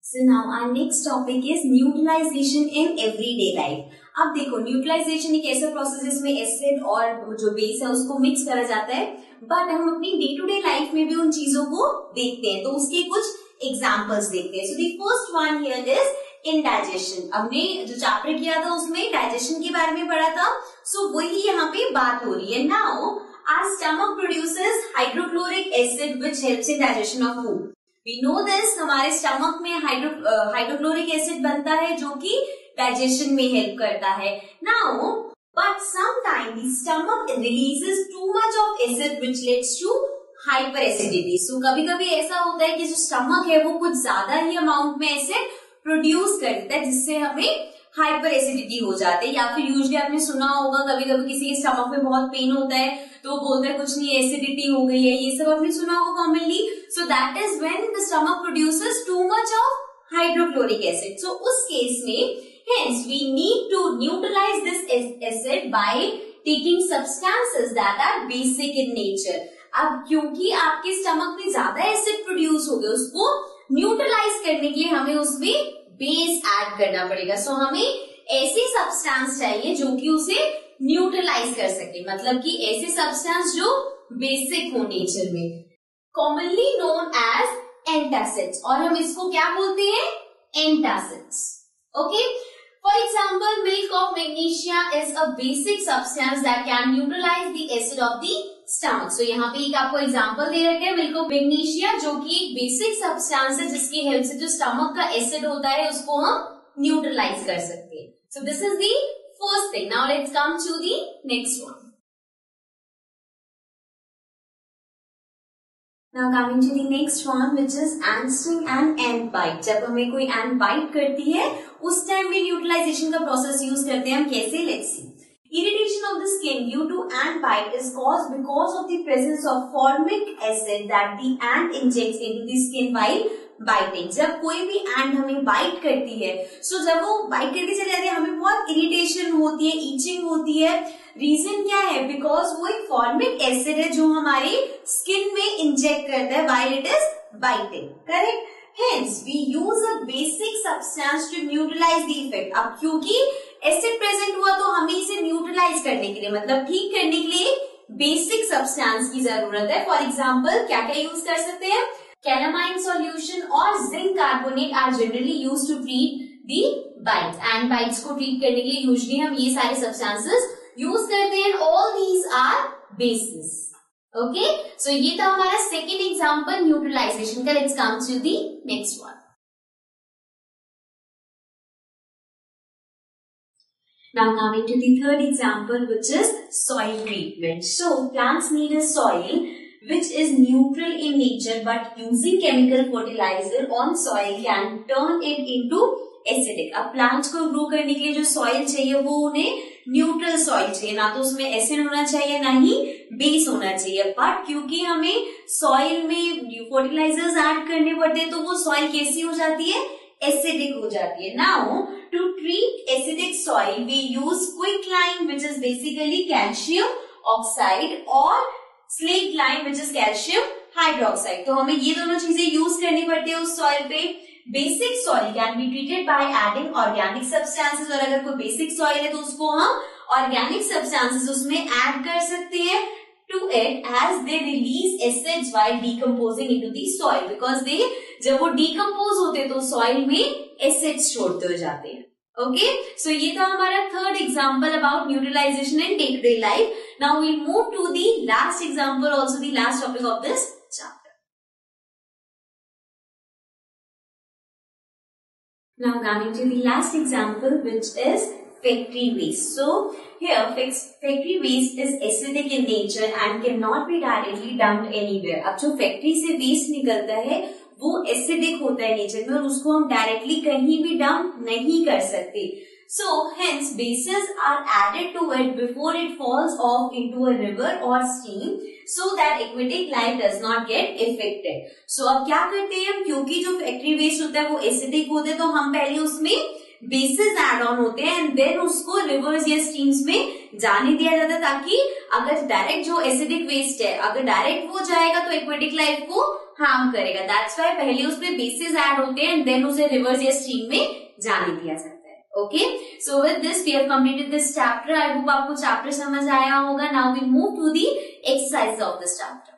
So now our next topic is neutralisation in everyday life. अब देखो neutralisation एक ऐसा प्रोसेस है जिसमें एसिड और जो बेस है उसको मिक्स करा जाता है, बट हम अपनी डे टू डे लाइफ में भी उन चीजों को देखते हैं, तो उसके कुछ एग्जाम्पल्स देखते हैं। So the first one here is indigestion. हमने जो चैप्टर किया था उसमें डाइजेशन के बारे में पढ़ा था, सो वही यहाँ पे बात हो रही है। Now our stomach produces hydrochloric acid which helps in digestion of food. We know this, हमारे स्टमक में हाइड्रोक्लोरिक एसिड बनता है जो कि डाइजेशन में हेल्प करता है। Now, but sometimes the stomach releases too much of acid which leads to hyperacidity. So कभी-कभी ऐसा होता है कि जो स्टमक है वो कुछ ज्यादा ही अमाउंट में एसिड प्रोड्यूस कर देता है जिससे हमें हाइपर एसिडिटी हो जाती है। या फिर यूजुअली आपने सुना होगा कभी-कभी किसी के स्टमक में बहुत पेन होता है तो वो बोलता है कुछ नहीं एसिडिटी हो गई है, ये सब आपने सुना होगा commonly. So that is when the stomach produces too much of hydrochloric acid. सो उस केस में hence we need to neutralize this acid by taking substances that are basic in nature. अब क्योंकि आपके स्टमक में ज्यादा एसिड प्रोड्यूस हो गया, उसको न्यूट्रलाइज करने के लिए हमें उसमें बेस ऐड करना पड़ेगा। सो हमें ऐसी सब्सटेंस चाहिए जो कि उसे न्यूट्रलाइज कर सके, मतलब कि ऐसे सब्सटेंस जो बेसिक हो नेचर में, कॉमनली नोन एज एंटासिड्स, और हम इसको क्या बोलते हैं? Antacids. Okay, for example milk of magnesia is a basic substance that can neutralise the acid of the stomach. So यहाँ पे एक आपको एग्जाम्पल दे रखे हैं मिल्क ऑफ मैग्नीशिया, जो कि एक बेसिक सब्सटेंस है जिसकी हेल्प से जो स्टमक का एसिड होता है उसको हम न्यूट्रलाइज कर सकते हैं। So this is the first thing. Now let's come to the next one. Now coming to the next one which is ant sting and ant bite। जब हमें कोई ant bite करती है उस टाइम भी न्यूट्रलाइजेशन का प्रोसेस यूज करते हैं हम। कैसे? Let's see. Irritation of the skin due to ant bite is caused because of the presence of formic acid that the ant injects into the skin while biting। जब कोई भी एंट हमें bite करती है, सो जब वो बाइट करके चले जाते हैं हमें बहुत इरिटेशन होती है, ईचिंग होती है। रीजन क्या है? बिकॉज वो एक फॉर्मिक एसिड है जो हमारे स्किन में इंजेक्ट करता है while it is biting, correct? Hence we use a basic substance to neutralize the effect। अब क्योंकि एसिड प्रेजेंट हुआ तो हमें इसे न्यूट्रलाइज करने के लिए, मतलब ठीक करने के लिए बेसिक सब्सटेंस की जरूरत है। फॉर एग्जाम्पल क्या क्या यूज कर सकते हैं? कैलामाइन सॉल्यूशन और zinc carbonate are generally use to treat the bite. And bites को ट्रीट करने के लिए यूजुअली हम ये सारे सब्सटेंसेस यूज करते हैं। All these are bases. Okay, so ये था हमारा सेकेंड एग्जाम्पल न्यूट्रलाइजेशन का। Let's come to the next one. Now coming to the third example which is soil treatment. So plants need a soil which is neutral in nature but using chemical fertilizer on soil can turn it into acidic। अब plants को grow करने के लिए जो soil चाहिए वो उन्हें neutral soil चाहिए, ना तो उसमें एसिड होना चाहिए ना ही बेस होना चाहिए। बट क्योंकि हमें सॉइल में फर्टिलाइजर्स ऐड करने पड़ते हैं तो वो सॉइल कैसी हो जाती है? एसिडिक हो जाती है। Now to treat acidic soil we use quicklime which is basically calcium oxide और slaked lime which is calcium hydroxide. तो हमें ये दोनों चीजें यूज करनी पड़ती है उस सॉइल पे। Basic soil can be treated by adding organic substances, और अगर कोई बेसिक सॉइल है तो उसको हम ऑर्गेनिक सब्सटेंसेस उसमें ऐड कर सकते हैं to it as they release acids while decomposing into the soil, because they जब वो decompose होते हैं तो soil में acids छोड़ते हो जाते हैं। ओके, सो ये था हमारा third example about neutralisation in day to day life. Now we'll move to the last example, also the last topic of this chapter. Now coming to the last example which is factory waste. So here factory waste is acidic in nature and cannot be directly dumped anywhere। अब जो factory से waste निकलता है वो acidic होता है nature में और उसको हम डायरेक्टली कहीं भी डंप नहीं कर सकते। So hence bases are added to it before it falls off into a river or stream so that aquatic life does not get affected। So अब क्या करते हैं हम, क्योंकि जो फैक्ट्री वेस्ट होता है वो एसिडिक होता है तो हम पहले उसमें बेसिस एड ऑन होते हैं एंड देन उसको रिवर्स या स्ट्रीम्स में जाने दिया जाता है, ताकि अगर डायरेक्ट जो एसिडिक वेस्ट है अगर डायरेक्ट वो जाएगा तो एक्वेटिक लाइफ को हार्म करेगा। दैट्स वाई पहले उसमें बेसिस ऐड होते हैं एंड देन उसे रिवर्स या स्ट्रीम में जाने दिया जाता है। Okay, so with this we have completed this chapter. I hope आपको चैप्टर समझ आया होगा। Now we move to the exercise of this chapter.